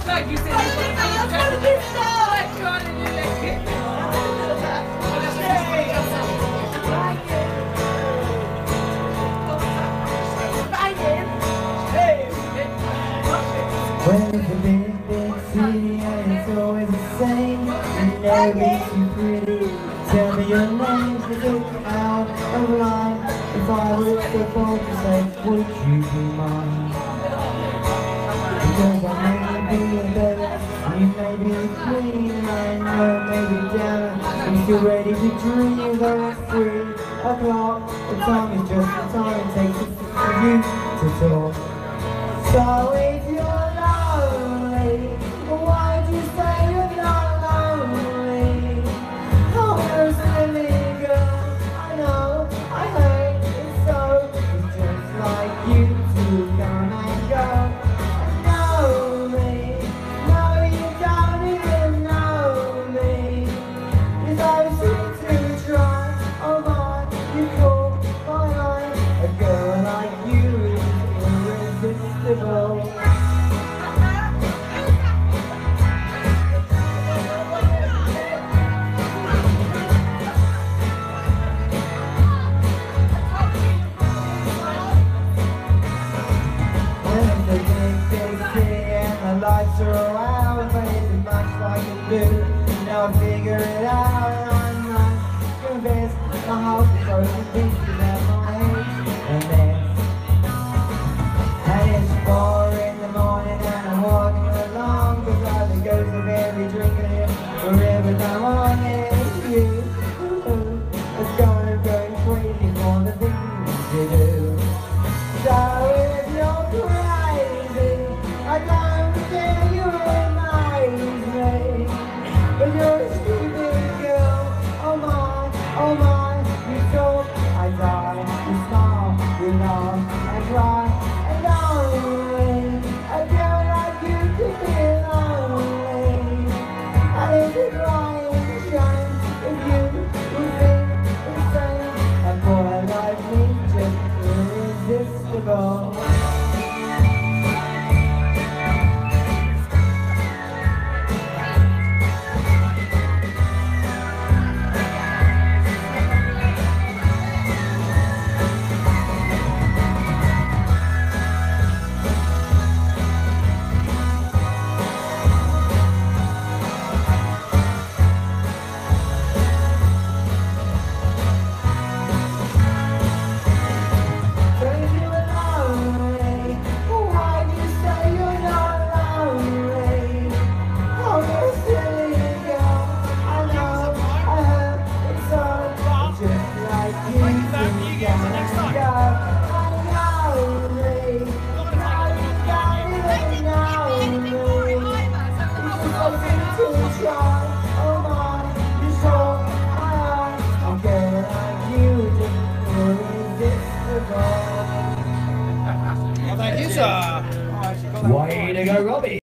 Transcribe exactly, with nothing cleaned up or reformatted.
Like you said, you want to do Well, it's a big, big city and it's always the same. You never be too pretty. Tell me your name to get out of line. If I were to fall to say, would you be mine? Because I may be a better, you may be a queen, I know maybe down. I'm still ready to dream, though it's three o'clock. The time is just the time it takes for you to talk. So if you're lonely, why do you say you're not lonely? Oh, you're a silly girl, I know, I hate it so. It's just like you to come and go. Know me, no you don't even know me. You don't seem to try, oh my, you caught my eye. A girl like you is irresistible. The lights are all out, but it's as much like I do. Now I figure it out, and I'm not convinced. My house is broken pieces at my age, and mess. And it's four in the morning, and I'm walking along beside the ghost of every drink in here. Forever now on it, you. It's gonna go crazy for the things you do. So if you're crazy, I don't care, you amaze me. But you're a stupid girl, oh my, oh my. You talk, I die, you smile, you laugh, and cry. And lonely, a girl like you could be lonely. And it's a crying shame if you would think the same. A boy like me just irresistible. Thank you, sir. Way to go, Robbie.